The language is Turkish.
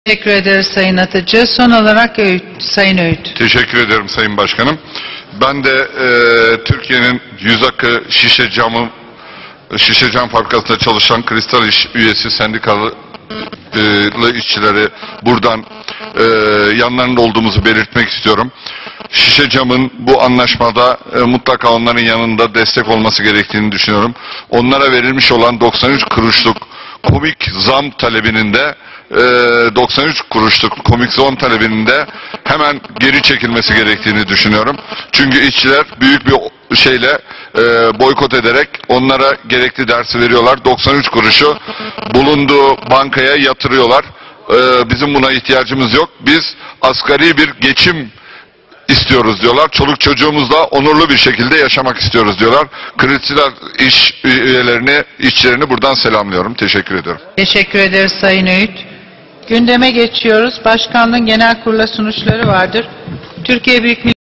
Teşekkür ederiz Sayın Atıcı. Son olarak Sayın Öğüt. Teşekkür ederim Sayın Başkanım. Ben de Türkiye'nin yüz akı şişe cam fabrikasında çalışan Kristal İş üyesi sendikalı işçileri buradan yanlarında olduğumuzu belirtmek istiyorum. Şişe camın bu anlaşmada mutlaka onların yanında destek olması gerektiğini düşünüyorum. Onlara verilmiş olan 93 kuruşluk komik zam talebinin de 93 kuruşluk komik zam talebinin de hemen geri çekilmesi gerektiğini düşünüyorum. Çünkü işçiler büyük bir şeyle boykot ederek onlara gerekli dersi veriyorlar. 93 kuruşu bulunduğu bankaya yatırıyorlar. Bizim buna ihtiyacımız yok. Biz asgari bir geçim istiyoruz diyorlar. Çoluk çocuğumuzla onurlu bir şekilde yaşamak istiyoruz diyorlar. Kristal iş üyelerini, işçilerini buradan selamlıyorum. Teşekkür ediyorum. Teşekkür ederiz Sayın Öğüt. Gündeme geçiyoruz. Başkanlığın genel kurula sunuşları vardır. Türkiye Büyük Millet